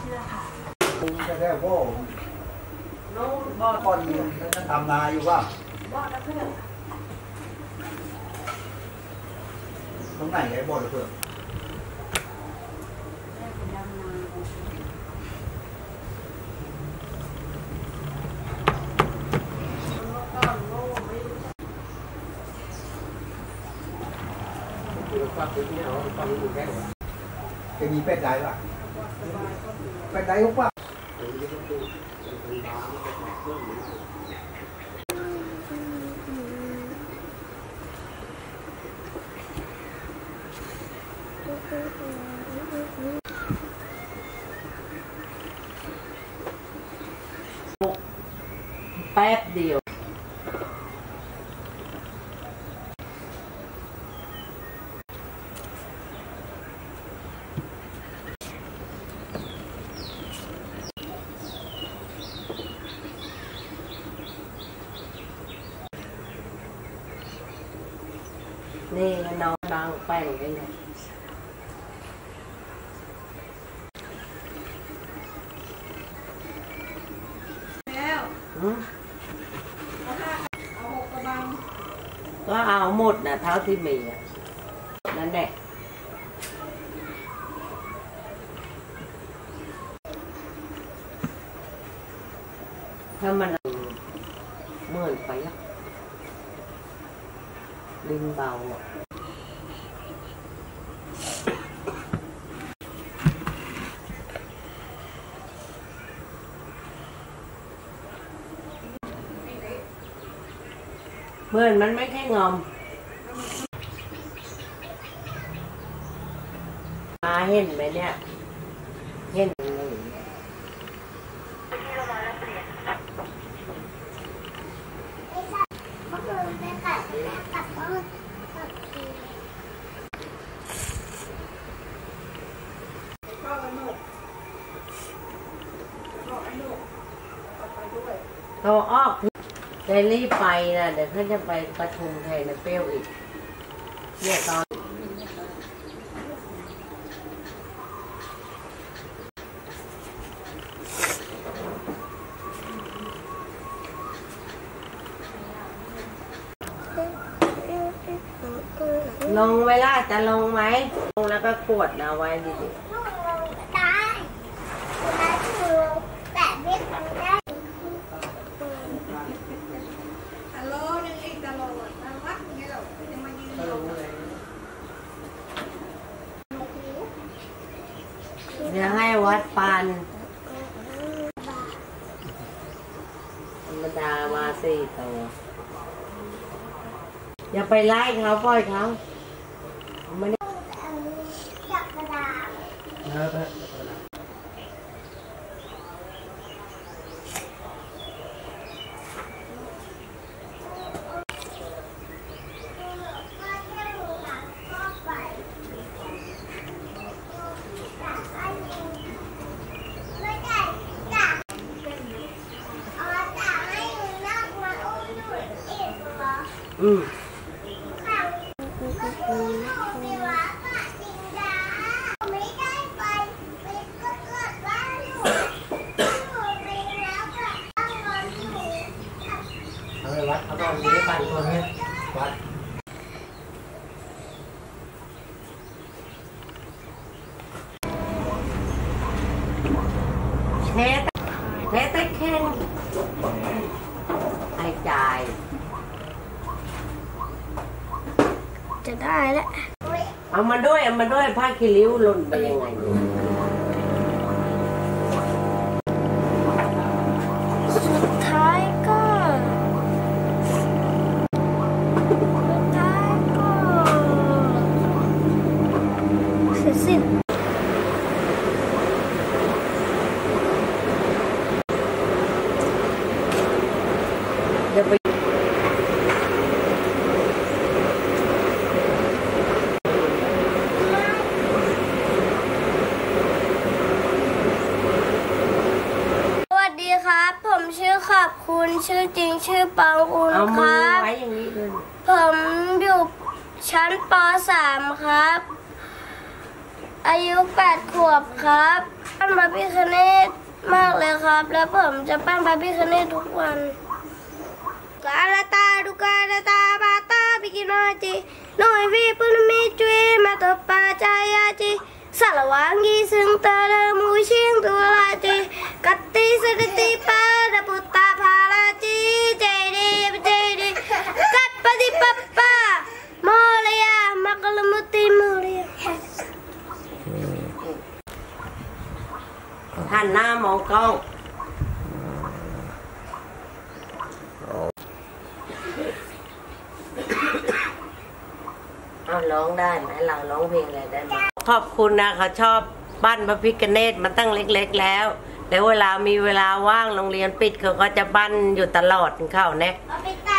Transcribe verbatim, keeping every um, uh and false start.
ชื่อค่ะแค่แค่พ่อน้องบ่อก่อนจะทำนาอยู่ว่าบ่อตะเพื่อนตรงไหนไอ้บ่อตะเพื่อนจะมีเป็ดได้ปะเป็ดได้หรือเปล่าแป๊บเดียวนี่น้องบางแป้งไอ้เนี่ยแล้วเอาหกกระบังก็เอาหมดนะเท่าที่มีอ่ะนั่นแหละถ้ามันเมื่อยไปอ่ะลิงเบาอ่ะเพื่อนมันไม่แค่งอมมาเห็นไหมเนี่ยเห็นเลยเขาออกจะรีบไปนะเดี๋ยวเขาจะไปประชุมไทยนะเปรี้ยวอีกเนี่ยตอนลงเวลาจะลงไหมลงแล้วก็กดเอาไว้ดีๆได้ได้คือแต่ไม่ได้ฮัลโหลนี่เองตลอดนะวัดนี่เราจะมายืนลงเลยเดี๋ยวให้วัดปันธรรมดามาสี่ตัวอย่าไปไล่เขาปล่อยเขาไม่ได้จับกระดาษอืมวัดเขาต้องมีได้ปั่นตัวนี้วัดเทสเทสตะเข่งไอ้จ่ายจะได้แล้วเอามาด้วยเอามาด้วยผ้าคีริ้วหล่นไปยังไงสุดท้ายก็สุดท้ายก็เสร็จสิ้นเดี๋ยวไปครับผมชื่อขอบคุณชื่อจริงชื่อปองอุ่นครับผมอยู่ชั้นป .สาม ครับอายุแปดขวบครับปั้นพระพิฆเนศมากเลยครับ แล้วผมจะปั้นพระพิฆเนศทุกวันกาลตาดุกาลตาบาตาบิกินาจิโนยวีปุนมิจุยมาตปาจายาจิสารวังกีสึงตระมูชิงตุลาจิกัตติสกติปาดปุตตาภาลาจิเจดีเจดีกัตปฏิปัปปาโมเลียมักลมุติโมเลียหันหน้ามองกล้องเอาร้องได้ไหมเราร้องเพลงอะไรได้ไหมขอบคุณนะเขาชอบปั้นพระพิฆเนศมันตั้งเล็กๆแล้วแล้วเวลามีเวลาว่างโรงเรียนปิดเขาก็จะปั้นอยู่ตลอดเขาเนี่ยเอาไปตา